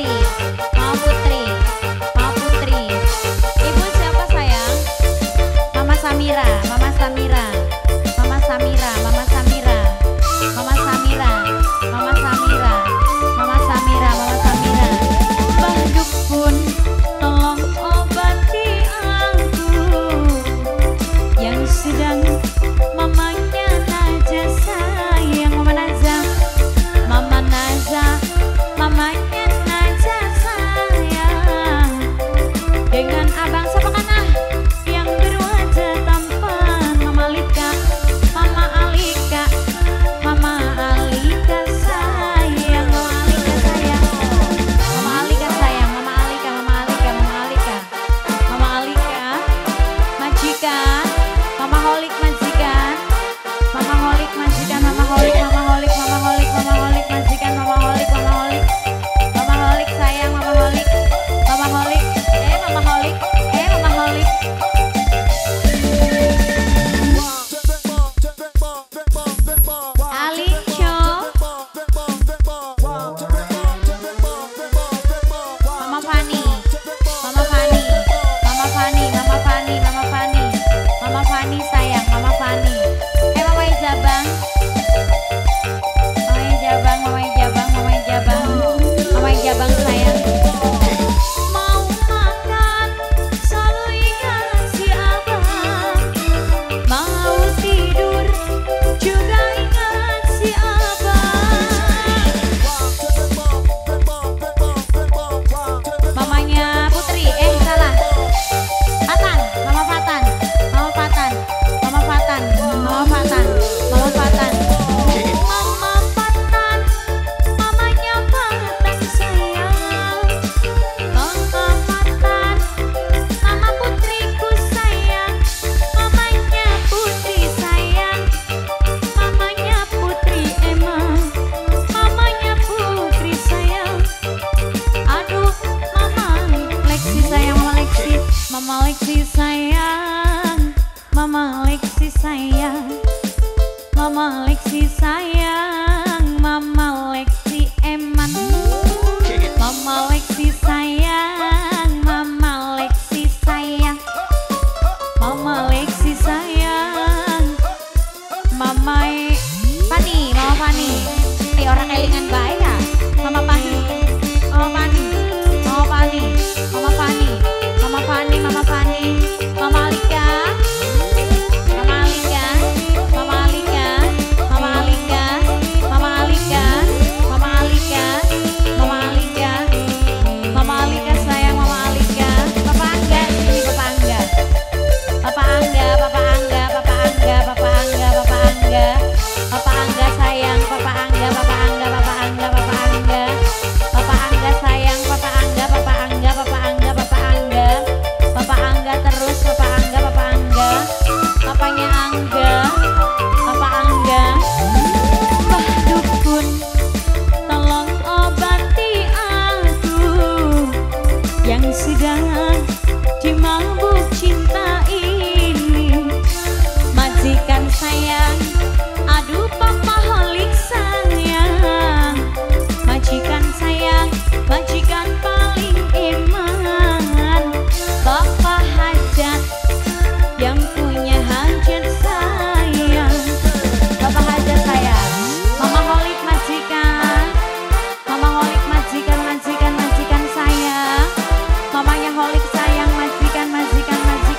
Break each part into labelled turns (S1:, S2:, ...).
S1: Majikan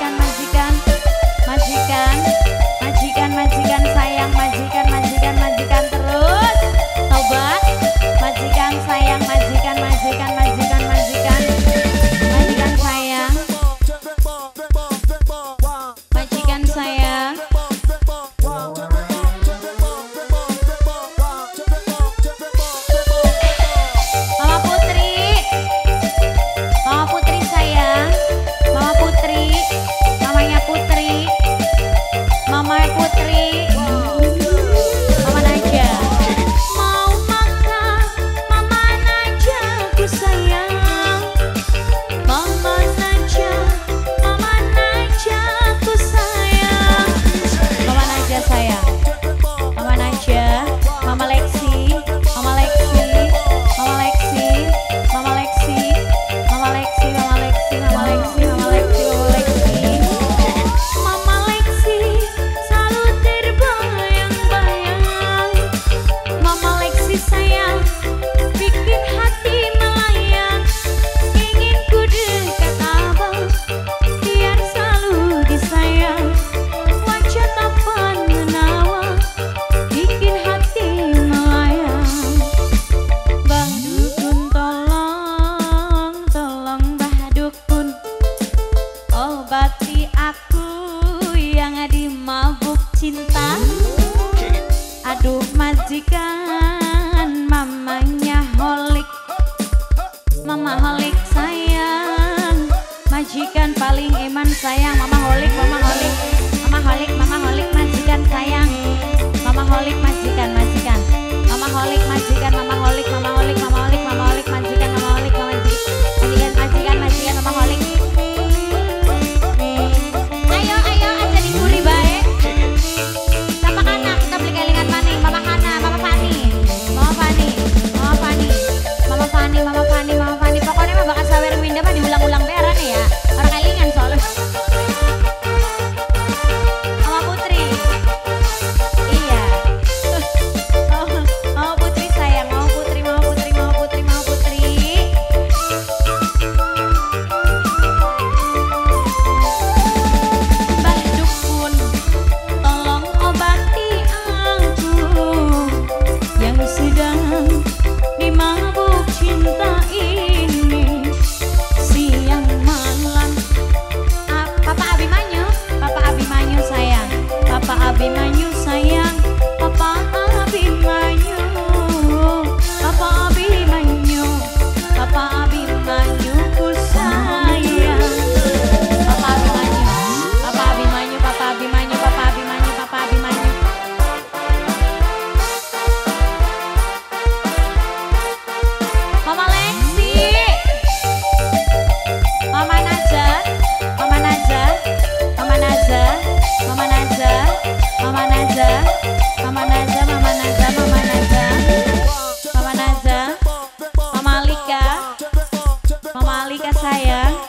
S1: sayang, mama holik, mama holik, mama holik, mama holik, majikan sayang, mama holik, majikan, majikan, mama holik, majikan, mama holik, mama holik, mama holik, mama holik, majikan, mama holik, majikan, majikan, majikan, mama holik. Ayo, ayo, aja diburi baik. Sama kanak kita beli kelingan maning, mama Hana, mama Fani, mama Fani, mama Fani, mama Fani, mama Fani, mama Fani. Pokoknya mah bakal sawer minda mah diulang-ulang beran ya. Orang kelingan soalnya. Mama Putri. Iya. Mama Putri sayang, Mama Putri, Mama Putri, Mama Putri, Mama Putri. Mbah Dukun, tolong obati aku yang sedang dimabuk cinta ini siang malam. Papa Abimanyu, Papa Abimanyu sayang, Papa Abimanyu sayang, Papa Abimanyu, Papa Abimanyu, Papa Abimanyu ku sayang. Papa Abimanyu, Papa Abimanyu, Papa Abimanyu, Papa Abimanyu, Papa Abimanyu. Mama Lexi, Mama Naja, Mama Naja, Mama Naja, Mama Naja, Mama Naja, Mama Naja, Mama Naja, Mama Naja, Mama Naja, Mama Alika, Mama Alika sayang.